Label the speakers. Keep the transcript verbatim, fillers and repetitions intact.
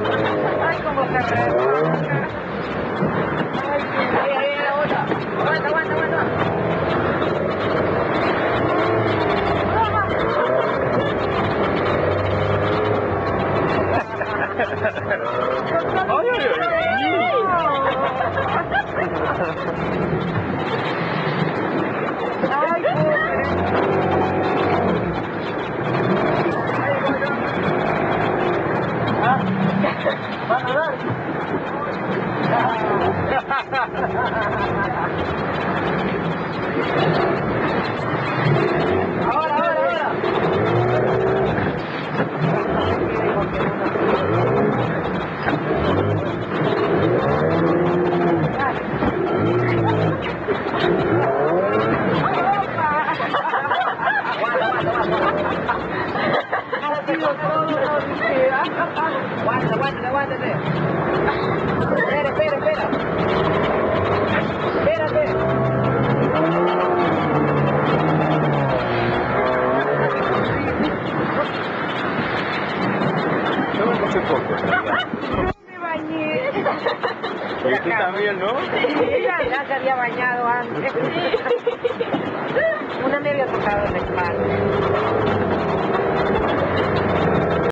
Speaker 1: Ay, como que remoja. Ay, ay, ay, ay, otra. Aguanta, aguanta, aguanta.
Speaker 2: Ay, ay,
Speaker 1: Ay,
Speaker 2: ¿van a dar?
Speaker 1: ahora, ahora, ahora. Aguanta, aguanta, aguántate. Espera, espera, espera. Espérate.
Speaker 2: Yo me puse poco.
Speaker 1: Me bañé.
Speaker 2: Y tú también, ¿no?
Speaker 1: Ella ya se había bañado antes. Una me había tocado en la espalda.